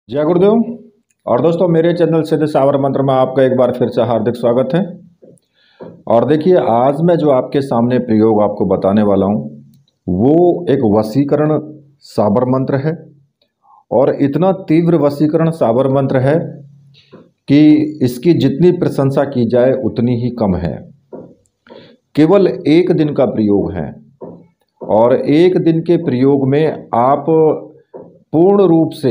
जय गुरुदेव। और दोस्तों, मेरे चैनल सिद्ध सावर मंत्र में आपका एक बार फिर से हार्दिक स्वागत है। और देखिए, आज मैं जो आपके सामने प्रयोग आपको बताने वाला हूँ वो एक वशीकरण साबर मंत्र है। और इतना तीव्र वशीकरण साबर मंत्र है कि इसकी जितनी प्रशंसा की जाए उतनी ही कम है। केवल एक दिन का प्रयोग है और एक दिन के प्रयोग में आप पूर्ण रूप से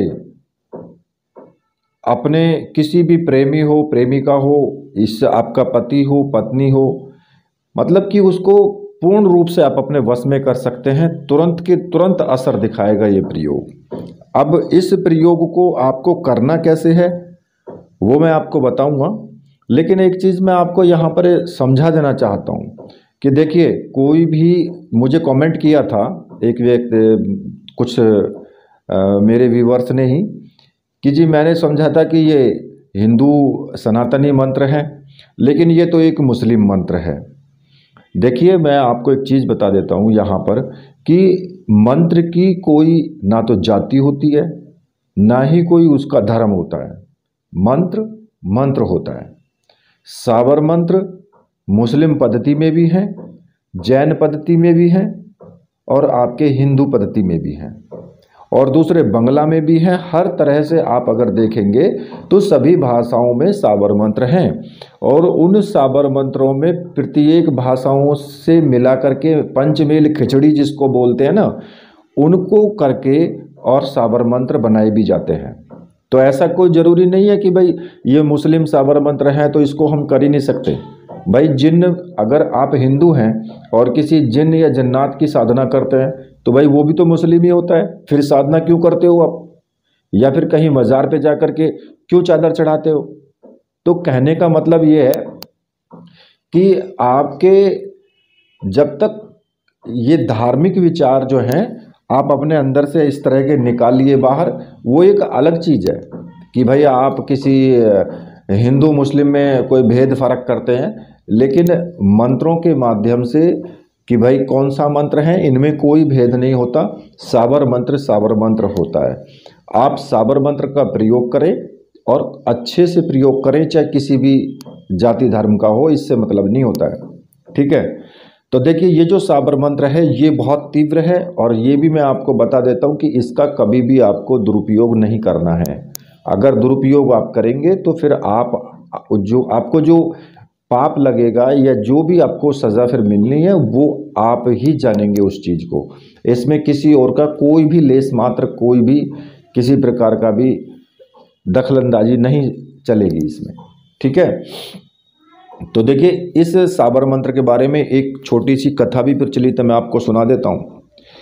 अपने किसी भी प्रेमी हो, प्रेमिका हो, इस आपका पति हो, पत्नी हो, मतलब कि उसको पूर्ण रूप से आप अपने वश में कर सकते हैं। तुरंत के तुरंत असर दिखाएगा ये प्रयोग। अब इस प्रयोग को आपको करना कैसे है वो मैं आपको बताऊंगा, लेकिन एक चीज़ मैं आपको यहाँ पर समझा देना चाहता हूँ कि देखिए, कोई भी मुझे कमेंट किया था एक व्यक्ति, कुछ मेरे व्यूवर्स ने ही, कि जी मैंने समझा था कि ये हिंदू सनातनी मंत्र है, लेकिन ये तो एक मुस्लिम मंत्र है। देखिए, मैं आपको एक चीज़ बता देता हूँ यहाँ पर कि मंत्र की कोई ना तो जाति होती है, ना ही कोई उसका धर्म होता है। मंत्र मंत्र होता है। साबर मंत्र मुस्लिम पद्धति में भी है, जैन पद्धति में भी है, और आपके हिंदू पद्धति में भी है, और दूसरे बंगला में भी हैं। हर तरह से आप अगर देखेंगे तो सभी भाषाओं में साबर मंत्र हैं। और उन साबर मंत्रों में प्रत्येक भाषाओं से मिला करके पंचमेल खिचड़ी जिसको बोलते हैं ना, उनको करके और साबर मंत्र बनाए भी जाते हैं। तो ऐसा कोई ज़रूरी नहीं है कि भाई ये मुस्लिम साबर मंत्र हैं तो इसको हम कर ही नहीं सकते। भाई जिन, अगर आप हिंदू हैं और किसी जिन या जन्नात की साधना करते हैं तो भाई वो भी तो मुस्लिम ही होता है। फिर साधना क्यों करते हो आप? या फिर कहीं मज़ार पे जा कर के क्यों चादर चढ़ाते हो? तो कहने का मतलब ये है कि आपके जब तक ये धार्मिक विचार जो हैं आप अपने अंदर से इस तरह के निकालिए बाहर, वो एक अलग चीज़ है कि भाई आप किसी हिंदू मुस्लिम में कोई भेद फर्क करते हैं, लेकिन मंत्रों के माध्यम से कि भाई कौन सा मंत्र है, इनमें कोई भेद नहीं होता। साबर मंत्र होता है। आप साबर मंत्र का प्रयोग करें और अच्छे से प्रयोग करें, चाहे किसी भी जाति धर्म का हो, इससे मतलब नहीं होता है। ठीक है। तो देखिए, ये जो साबर मंत्र है ये बहुत तीव्र है, और ये भी मैं आपको बता देता हूँ कि इसका कभी भी आपको दुरुपयोग नहीं करना है। अगर दुरुपयोग आप करेंगे तो फिर आपको जो पाप लगेगा या जो भी आपको सज़ा फिर मिलनी है वो आप ही जानेंगे उस चीज़ को। इसमें किसी और का कोई भी लेस मात्र, कोई भी किसी प्रकार का भी दखलंदाजी नहीं चलेगी इसमें। ठीक है। तो देखिए, इस साबर मंत्र के बारे में एक छोटी सी कथा भी प्रचलित है, मैं आपको सुना देता हूँ।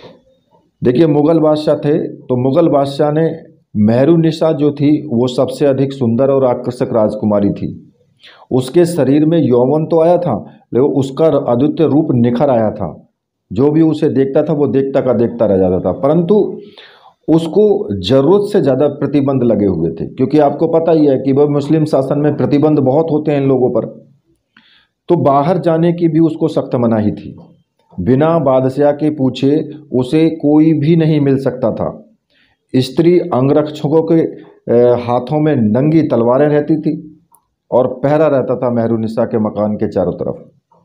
देखिए, मुग़ल बादशाह थे, तो मुग़ल बादशाह ने मेहरुनिसा जो थी वो सबसे अधिक सुंदर और आकर्षक राजकुमारी थी। उसके शरीर में यौवन तो आया था, लेकिन उसका अद्वितीय रूप निखर आया था। जो भी उसे देखता था वो देखता का देखता रह जाता था, परंतु उसको ज़रूरत से ज़्यादा प्रतिबंध लगे हुए थे, क्योंकि आपको पता ही है कि वह मुस्लिम शासन में प्रतिबंध बहुत होते हैं इन लोगों पर। तो बाहर जाने की भी उसको सख्त मनाही थी। बिना बादशाह के पूछे उसे कोई भी नहीं मिल सकता था। स्त्री अंगरक्षकों के हाथों में नंगी तलवारें रहती थी और पहरा रहता था मेहरुनिसा के मकान के चारों तरफ।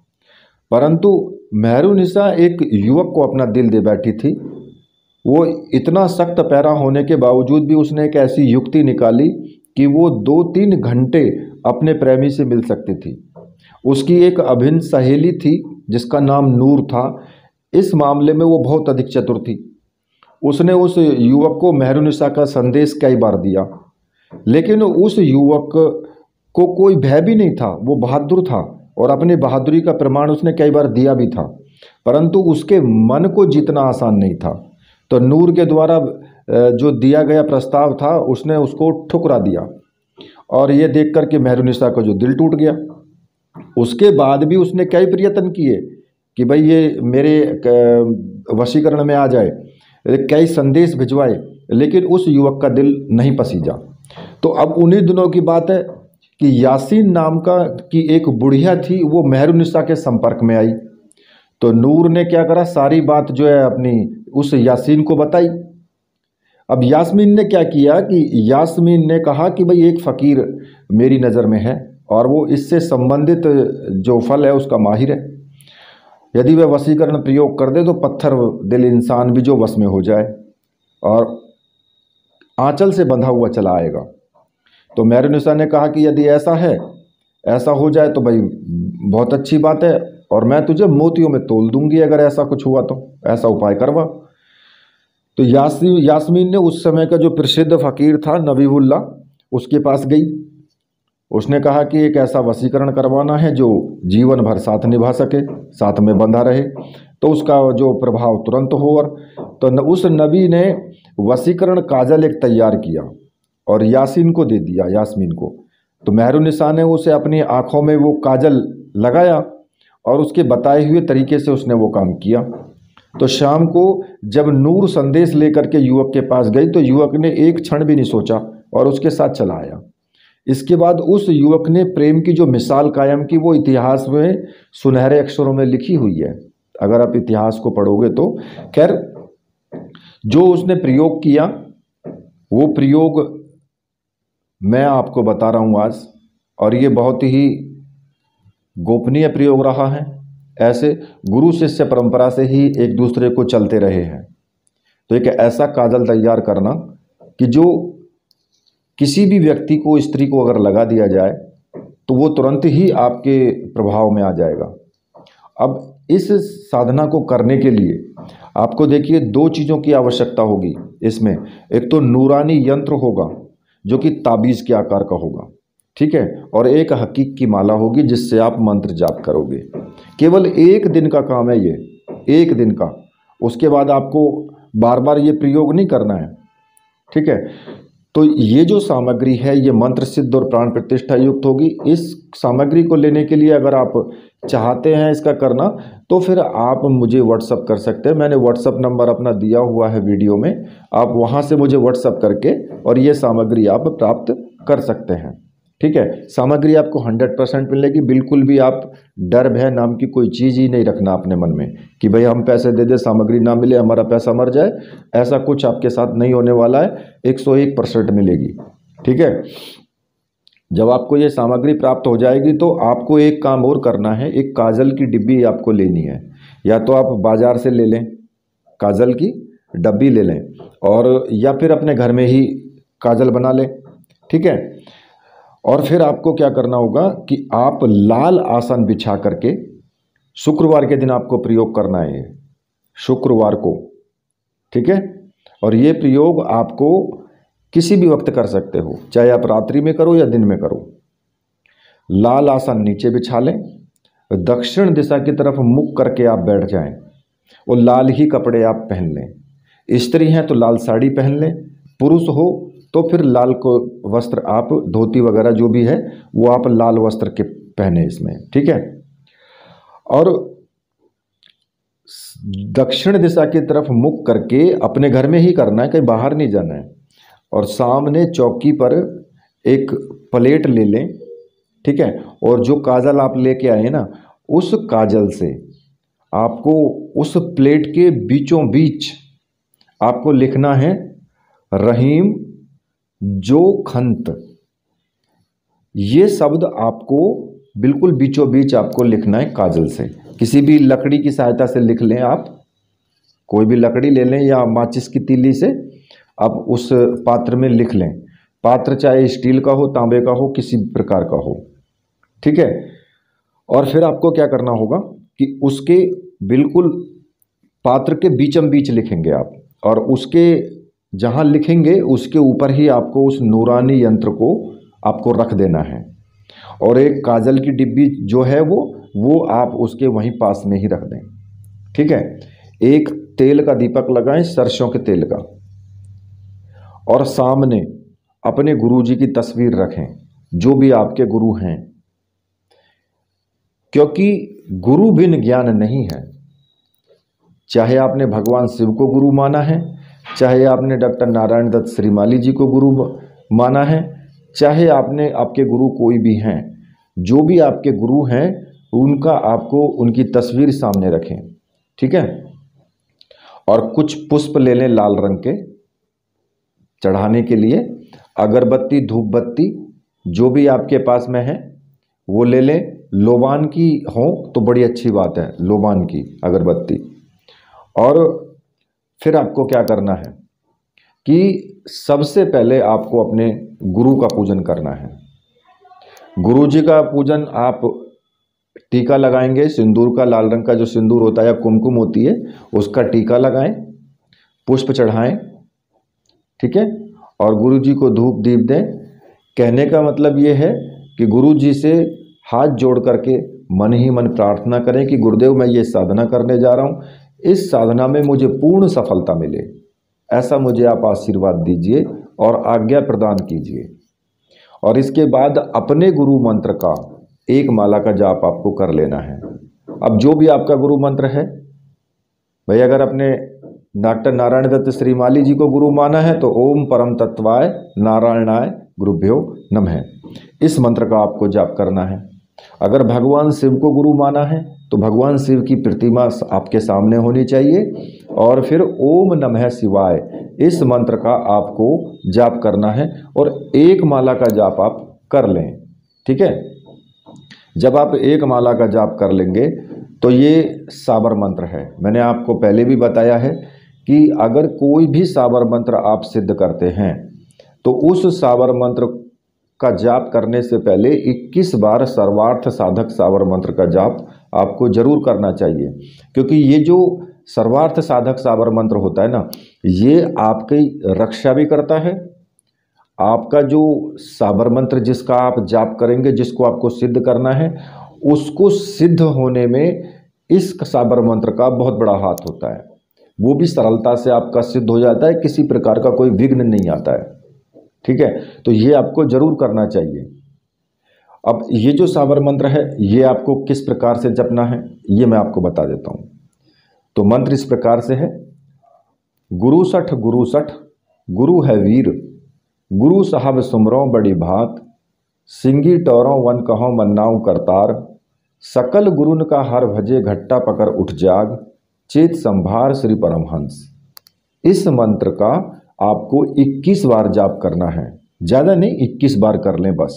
परंतु मेहरुनिसा एक युवक को अपना दिल दे बैठी थी। वो इतना सख्त पहरा होने के बावजूद भी उसने एक ऐसी युक्ति निकाली कि वो 2-3 घंटे अपने प्रेमी से मिल सकती थी। उसकी एक अभिन्न सहेली थी जिसका नाम नूर था। इस मामले में वो बहुत अधिक चतुर थी। उसने उस युवक को मेहरुनिसा का संदेश कई बार दिया, लेकिन उस युवक को कोई भय भी नहीं था। वो बहादुर था और अपनी बहादुरी का प्रमाण उसने कई बार दिया भी था, परंतु उसके मन को जीतना आसान नहीं था। तो नूर के द्वारा जो दिया गया प्रस्ताव था उसने उसको ठुकरा दिया, और ये देख कर के मेहरुनिसा का जो दिल टूट गया। उसके बाद भी उसने कई प्रयत्न किए कि भाई ये मेरे वशीकरण में आ जाए, कई संदेश भिजवाए, लेकिन उस युवक का दिल नहीं पसीजा। तो अब उन्हीं दिनों की बात है कि यासीन नाम की एक बुढ़िया थी, वो मेहरुनिसा के संपर्क में आई। तो नूर ने क्या करा, सारी बात जो है अपनी उस यासीन को बताई। अब यास्मीन ने क्या किया कि यास्मीन ने कहा कि भाई एक फ़कीर मेरी नज़र में है और वो इससे संबंधित जो फल है उसका माहिर है, यदि वह वशीकरण प्रयोग कर दे तो पत्थर दिल इंसान भी जो वश में हो जाए और आंचल से बंधा हुआ चला आएगा। तो मेहरुन्निसा ने कहा कि यदि ऐसा है, ऐसा हो जाए तो भाई बहुत अच्छी बात है और मैं तुझे मोतियों में तोल दूंगी अगर ऐसा कुछ हुआ तो, ऐसा उपाय करवा। तो यास्मीन ने उस समय का जो प्रसिद्ध फ़कीर था नबीहुल्लाह, उसके पास गई। उसने कहा कि एक ऐसा वशीकरण करवाना है जो जीवन भर साथ निभा सके, साथ में बंधा रहे, तो उसका जो प्रभाव तुरंत हो। और तो उस नबी ने वशीकरण काजल एक तैयार किया और यासीन को दे दिया, यास्मीन को। तो मेहरुन्निसा ने उसे अपनी आँखों में वो काजल लगाया और उसके बताए हुए तरीके से उसने वो काम किया। तो शाम को जब नूर संदेश लेकर के युवक के पास गई तो युवक ने एक क्षण भी नहीं सोचा और उसके साथ चला आया। इसके बाद उस युवक ने प्रेम की जो मिसाल कायम की वो इतिहास में सुनहरे अक्षरों में लिखी हुई है, अगर आप इतिहास को पढ़ोगे तो। खैर, जो उसने प्रयोग किया वो प्रयोग मैं आपको बता रहा हूँ आज, और ये बहुत ही गोपनीय प्रयोग रहा है। ऐसे गुरु शिष्य परंपरा से ही एक दूसरे को चलते रहे हैं। तो एक ऐसा काजल तैयार करना कि जो किसी भी व्यक्ति को, स्त्री को अगर लगा दिया जाए तो वो तुरंत ही आपके प्रभाव में आ जाएगा। अब इस साधना को करने के लिए आपको देखिए दो चीज़ों की आवश्यकता होगी इसमें। एक तो नूरानी यंत्र होगा जो कि ताबीज़ के आकार का होगा, ठीक है, और एक हकीक की माला होगी जिससे आप मंत्र जाप करोगे। केवल एक दिन का काम है ये, एक दिन का। उसके बाद आपको बार बार ये प्रयोग नहीं करना है, ठीक है। तो ये जो सामग्री है ये मंत्र सिद्ध और प्राण प्रतिष्ठा युक्त होगी। इस सामग्री को लेने के लिए अगर आप चाहते हैं इसका करना तो फिर आप मुझे व्हाट्सअप कर सकते हैं। मैंने व्हाट्सअप नंबर अपना दिया हुआ है वीडियो में, आप वहां से मुझे व्हाट्सअप करके और ये सामग्री आप प्राप्त कर सकते हैं, ठीक है। सामग्री आपको 100% मिलेगी। बिल्कुल भी आप डर भय नाम की कोई चीज़ ही नहीं रखना अपने मन में कि भाई हम पैसे दे दे सामग्री ना मिले, हमारा पैसा मर जाए। ऐसा कुछ आपके साथ नहीं होने वाला है, 101% मिलेगी, ठीक है। जब आपको ये सामग्री प्राप्त हो जाएगी तो आपको एक काम और करना है, एक काजल की डिब्बी आपको लेनी है। या तो आप बाज़ार से ले लें, काजल की डब्बी ले लें, और या फिर अपने घर में ही काजल बना लें, ठीक है। और फिर आपको क्या करना होगा कि आप लाल आसन बिछा करके, शुक्रवार के दिन आपको प्रयोग करना है, शुक्रवार को, ठीक है। और ये प्रयोग आपको किसी भी वक्त कर सकते हो, चाहे आप रात्रि में करो या दिन में करो। लाल आसन नीचे बिछा लें, दक्षिण दिशा की तरफ मुख करके आप बैठ जाएं और लाल ही कपड़े आप पहन लें। स्त्री हैं तो लाल साड़ी पहन लें, पुरुष हो तो फिर लाल को वस्त्र, आप धोती वगैरह जो भी है वो आप लाल वस्त्र के पहने इसमें, ठीक है। और दक्षिण दिशा की तरफ मुख करके अपने घर में ही करना है, कहीं बाहर नहीं जाना है। और सामने चौकी पर एक प्लेट ले लें, ठीक है। और जो काजल आप लेके आए ना, उस काजल से आपको उस प्लेट के बीचों बीच आपको लिखना है रहीम जो खंत। ये शब्द आपको बिल्कुल बीचों बीच आपको लिखना है काजल से। किसी भी लकड़ी की सहायता से लिख लें, आप कोई भी लकड़ी ले लें या माचिस की तीली से आप उस पात्र में लिख लें। पात्र चाहे स्टील का हो, तांबे का हो, किसी प्रकार का हो, ठीक है। और फिर आपको क्या करना होगा कि उसके बिल्कुल पात्र के बीचम बीच लिखेंगे आप, और उसके जहाँ लिखेंगे उसके ऊपर ही आपको उस नूरानी यंत्र को आपको रख देना है। और एक काजल की डिब्बी जो है वो आप उसके वहीं पास में ही रख दें, ठीक है। एक तेल का दीपक लगाएं, सरसों के तेल का, और सामने अपने गुरुजी की तस्वीर रखें, जो भी आपके गुरु हैं, क्योंकि गुरु बिन ज्ञान नहीं है। चाहे आपने भगवान शिव को गुरु माना है, चाहे आपने डॉक्टर नारायण दत्त श्रीमाली जी को गुरु माना है, चाहे आपने आपके गुरु कोई भी हैं, जो भी आपके गुरु हैं उनका आपको उनकी तस्वीर सामने रखें, ठीक है। और कुछ पुष्प ले लें लाल रंग के, चढ़ाने के लिए अगरबत्ती, धूप बत्ती जो भी आपके पास में है वो ले लें। लोबान की हो तो बड़ी अच्छी बात है, लोबान की अगरबत्ती। और फिर आपको क्या करना है कि सबसे पहले आपको अपने गुरु का पूजन करना है। गुरु जी का पूजन आप टीका लगाएंगे, सिंदूर का, लाल रंग का जो सिंदूर होता है या कुमकुम होती है उसका टीका लगाएं, पुष्प चढ़ाएं, ठीक है, और गुरु जी को धूप दीप दें। कहने का मतलब ये है कि गुरु जी से हाथ जोड़ करके मन ही मन प्रार्थना करें कि गुरुदेव मैं ये साधना करने जा रहा हूँ, इस साधना में मुझे पूर्ण सफलता मिले, ऐसा मुझे आप आशीर्वाद दीजिए और आज्ञा प्रदान कीजिए। और इसके बाद अपने गुरु मंत्र का एक माला का जाप आपको कर लेना है। अब जो भी आपका गुरु मंत्र है भाई, अगर अपने डॉक्टर नारायण दत्त श्रीमाली जी को गुरु माना है तो ओम परम तत्वाय नारायणाय गुरुभ्यो नमः, इस मंत्र का आपको जाप करना है। अगर भगवान शिव को गुरु माना है तो भगवान शिव की प्रतिमा आपके सामने होनी चाहिए और फिर ओम नमः शिवाय इस मंत्र का आपको जाप करना है और एक माला का जाप आप कर लें, ठीक है। जब आप एक माला का जाप कर लेंगे तो ये साबर मंत्र है। मैंने आपको पहले भी बताया है कि अगर कोई भी साबर मंत्र आप सिद्ध करते हैं तो उस साबर मंत्र का जाप करने से पहले 21 बार सर्वार्थ साधक साबर मंत्र का जाप आपको जरूर करना चाहिए, क्योंकि ये जो सर्वार्थ साधक साबर मंत्र होता है ना, ये आपकी रक्षा भी करता है। आपका जो साबर मंत्र जिसका आप जाप करेंगे, जिसको आपको सिद्ध करना है, उसको सिद्ध होने में इस साबर मंत्र का बहुत बड़ा हाथ होता है। वो भी सरलता से आपका सिद्ध हो जाता है, किसी प्रकार का कोई विघ्न नहीं आता है, ठीक है। तो ये आपको जरूर करना चाहिए। अब ये जो साबर मंत्र है ये आपको किस प्रकार से जपना है ये मैं आपको बता देता हूँ। तो मंत्र इस प्रकार से है, गुरु सठ गुरु है वीर, गुरु साहब सुमरों बड़ी भात, सिंगी टोरों वन कहो मन्नाऊ करतार, सकल गुरुन का हर भजे घट्टा पकड़ उठ जाग, चेत संभार श्री परमहंस। इस मंत्र का आपको 21 बार जाप करना है, ज़्यादा नहीं, 21 बार कर लें बस।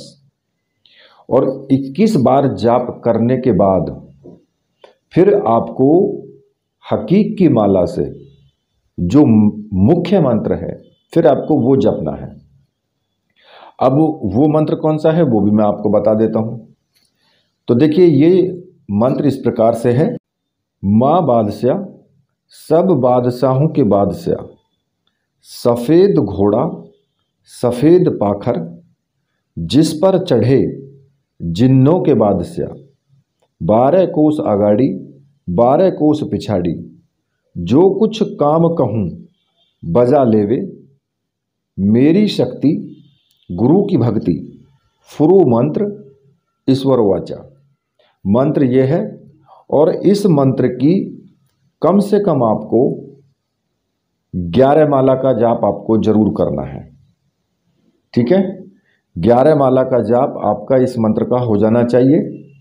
और 21 बार जाप करने के बाद फिर आपको हकीक की माला से जो मुख्य मंत्र है फिर आपको वो जपना है। अब वो मंत्र कौन सा है वो भी मैं आपको बता देता हूँ। तो देखिए ये मंत्र इस प्रकार से है, माँ बादशाह सब बादशाहों के बादशाह, सफ़ेद घोड़ा सफ़ेद पाखर, जिस पर चढ़े जिन्नों के बादशाह, 12 कोस आगाड़ी 12 कोस पिछाड़ी, जो कुछ काम कहूँ बजा लेवे, मेरी शक्ति गुरु की भक्ति, फुरु मंत्र ईश्वर वाचा। मंत्र ये है और इस मंत्र की कम से कम आपको 11 माला का जाप आपको जरूर करना है, ठीक है। 11 माला का जाप आपका इस मंत्र का हो जाना चाहिए।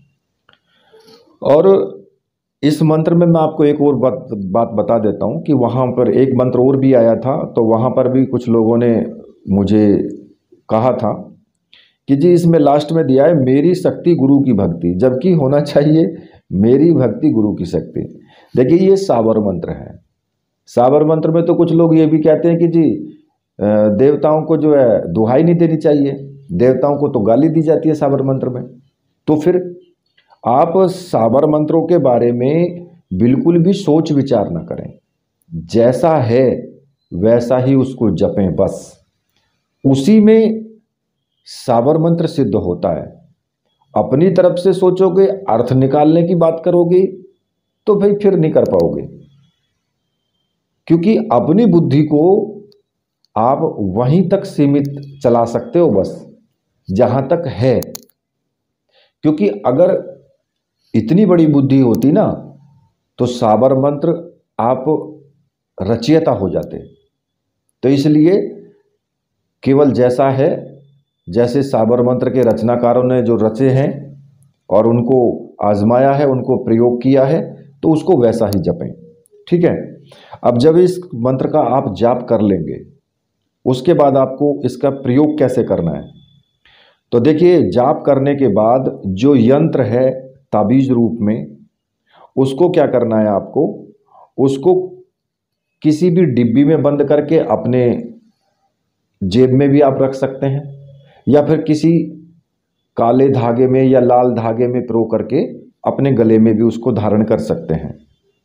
और इस मंत्र में मैं आपको एक और बात बता देता हूँ कि वहाँ पर एक मंत्र और भी आया था, तो वहाँ पर भी कुछ लोगों ने मुझे कहा था कि जी इसमें लास्ट में दिया है मेरी शक्ति गुरु की भक्ति, जबकि होना चाहिए मेरी भक्ति गुरु की शक्ति। देखिए ये साबर मंत्र है। साबर मंत्र में तो कुछ लोग ये भी कहते हैं कि जी देवताओं को जो है दुहाई नहीं देनी चाहिए, देवताओं को तो गाली दी जाती है साबर मंत्र में। तो फिर आप साबर मंत्रों के बारे में बिल्कुल भी सोच विचार ना करें, जैसा है वैसा ही उसको जपें, बस उसी में साबर मंत्र सिद्ध होता है। अपनी तरफ से सोचोगे, अर्थ निकालने की बात करोगे तो भाई फिर नहीं कर पाओगे, क्योंकि अपनी बुद्धि को आप वहीं तक सीमित चला सकते हो, बस जहां तक है। क्योंकि अगर इतनी बड़ी बुद्धि होती ना तो साबर मंत्र आप रचयिता हो जाते। तो इसलिए केवल जैसा है, जैसे साबर मंत्र के रचनाकारों ने जो रचे हैं और उनको आजमाया है, उनको प्रयोग किया है, तो उसको वैसा ही जपें, ठीक है। अब जब इस मंत्र का आप जाप कर लेंगे उसके बाद आपको इसका प्रयोग कैसे करना है। तो देखिए, जाप करने के बाद जो यंत्र है ताबीज रूप में, उसको क्या करना है आपको, उसको किसी भी डिब्बी में बंद करके अपने जेब में भी आप रख सकते हैं, या फिर किसी काले धागे में या लाल धागे में पिरो करके अपने गले में भी उसको धारण कर सकते हैं।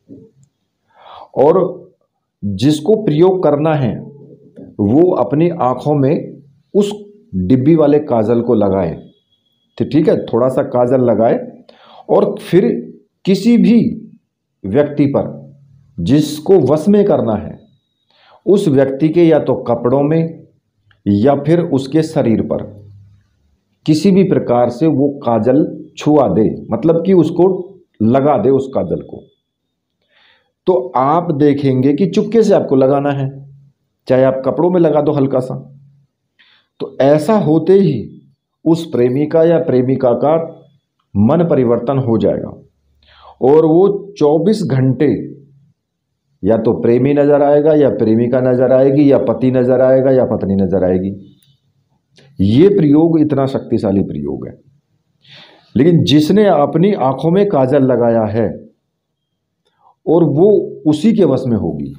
और जिसको प्रयोग करना है वो अपनी आंखों में उस डिब्बी वाले काजल को लगाए, तो ठीक है, थोड़ा सा काजल लगाए और फिर किसी भी व्यक्ति पर जिसको वश में करना है उस व्यक्ति के या तो कपड़ों में या फिर उसके शरीर पर किसी भी प्रकार से वो काजल छुआ दे, मतलब कि उसको लगा दे उस काजल को। तो आप देखेंगे कि चुपके से आपको लगाना है, चाहे आप कपड़ों में लगा दो हल्का सा। तो ऐसा होते ही उस प्रेमिका या प्रेमिका का मन परिवर्तन हो जाएगा और वो 24 घंटे या तो प्रेमी नजर आएगा या प्रेमिका नजर आएगी या पति नजर आएगा या पत्नी नजर आएगी। ये प्रयोग इतना शक्तिशाली प्रयोग है। लेकिन जिसने अपनी आंखों में काजल लगाया है और वो उसी के वश में होगी।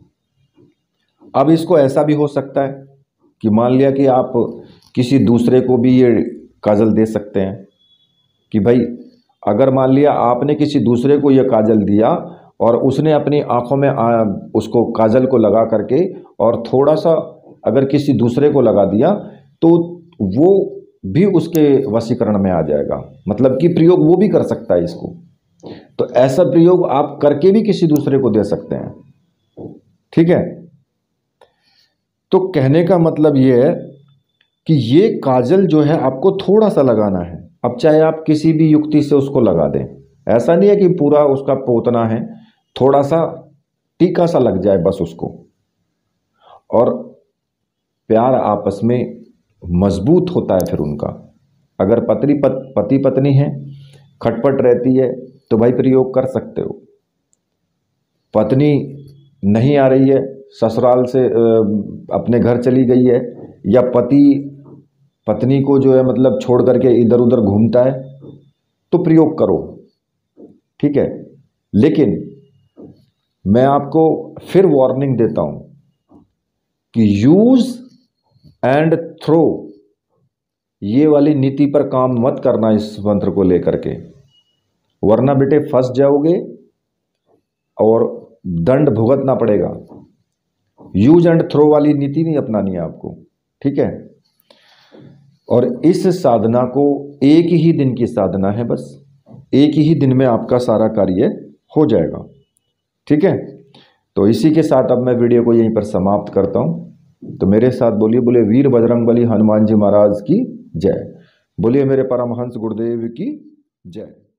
अब इसको ऐसा भी हो सकता है कि मान लिया कि आप किसी दूसरे को भी ये काजल दे सकते हैं कि भाई, अगर मान लिया आपने किसी दूसरे को ये काजल दिया और उसने अपनी आंखों में उसको काजल को लगा करके और थोड़ा सा अगर किसी दूसरे को लगा दिया तो वो भी उसके वशीकरण में आ जाएगा, मतलब कि प्रयोग वो भी कर सकता है इसको। तो ऐसा प्रयोग आप करके भी किसी दूसरे को दे सकते हैं, ठीक है। तो कहने का मतलब ये है कि ये काजल जो है आपको थोड़ा सा लगाना है। अब चाहे आप किसी भी युक्ति से उसको लगा दें, ऐसा नहीं है कि पूरा उसका पोतना है, थोड़ा सा टीका सा लग जाए बस उसको, और प्यार आपस में मजबूत होता है फिर उनका। अगर पति पत्नी है, खटपट रहती है, तो भाई प्रयोग कर सकते हो। पत्नी नहीं आ रही है, ससुराल से अपने घर चली गई है, या पति पत्नी को जो है मतलब छोड़ करके इधर उधर घूमता है, तो प्रयोग करो, ठीक है। लेकिन मैं आपको फिर वार्निंग देता हूं कि यूज एंड थ्रो ये वाली नीति पर काम मत करना इस मंत्र को लेकर के, वरना बेटे फंस जाओगे और दंड भुगतना पड़ेगा। यूज एंड थ्रो वाली नीति नहीं अपनानी है आपको, ठीक है। और इस साधना को एक ही दिन की साधना है, बस एक ही दिन में आपका सारा कार्य हो जाएगा, ठीक है। तो इसी के साथ अब मैं वीडियो को यहीं पर समाप्त करता हूं। तो मेरे साथ बोलिए, बोले वीर बजरंगबली हनुमान जी महाराज की जय, बोलिए मेरे परमहंस गुरुदेव की जय।